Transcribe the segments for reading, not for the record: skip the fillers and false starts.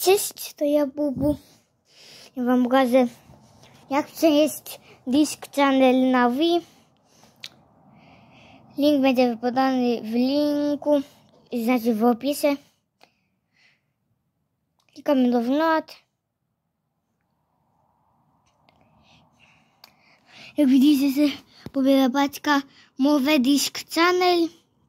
Cześć, to ja Bubu. Ja wam pokażę, jak przenieść Disk Channel na Wii. Link będzie podany w linku, znaczy w opisie. Klikamy download. Jak widzicie, się pobiera paczka Mowe Disk Channel.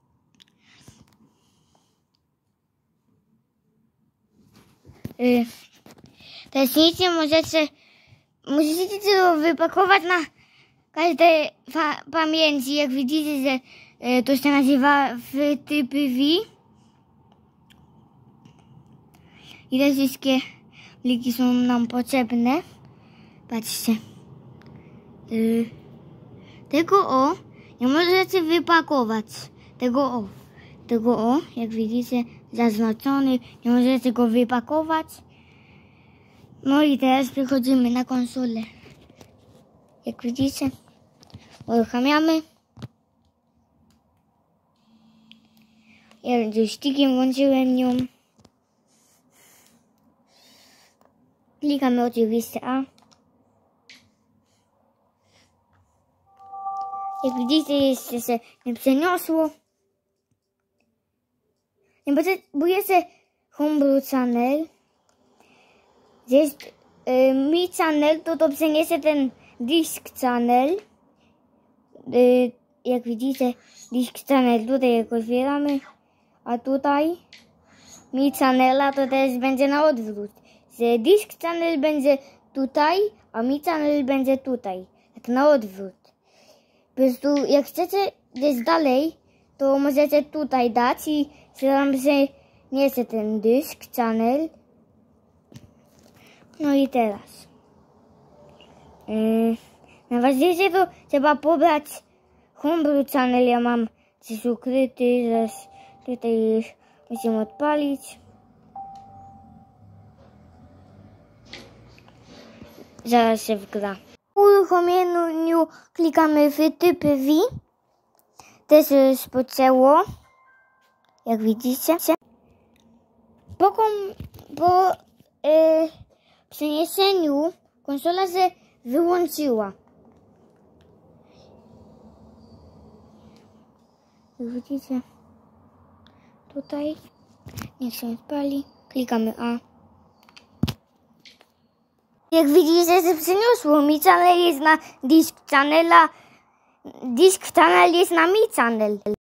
Teraz musicie to wypakować na każdej pamięci. Jak widzicie, że to się nazywa typy V. I te wszystkie pliki są nam potrzebne. Patrzcie. Tego nie możecie wypakować. Tego jak widzicie, zaznaczony, nie możecie go wypakować. No i teraz przechodzimy na konsolę. Jak widzicie, uruchamiamy. Ja joystickiem włączyłem ją. Klikamy oczywiście A. Jak widzicie, jeszcze się nie przeniosło. Nie potrzebujecie Homebrew Channel. Gdzie jest Mi Channel, to przeniesie ten Disk Channel. Jak widzicie, Disk Channel tutaj jak otwieramy, a tutaj Mi Channela to też będzie na odwrót. Że Disk Channel będzie tutaj, a Mi Channel będzie tutaj. Tak na odwrót. Po prostu jak chcecie gdzieś dalej, to możecie tutaj dać i się tam przeniesie ten Disk Channel. No i teraz. Najważniejsze to trzeba pobrać Homebrew Channel. Ja mam coś ukryty, zaraz tutaj już musimy odpalić. Zaraz się wgra. W uruchomieniu klikamy w typy V. Też już poczęło. Jak widzicie. Po przeniesieniu konsola się wyłączyła. Jak widzicie, tutaj niech się odpali. Klikamy A. Jak widzicie, się przeniosło. Mi Channel jest na Disk Channela. Disk Channel jest na Mi Channel.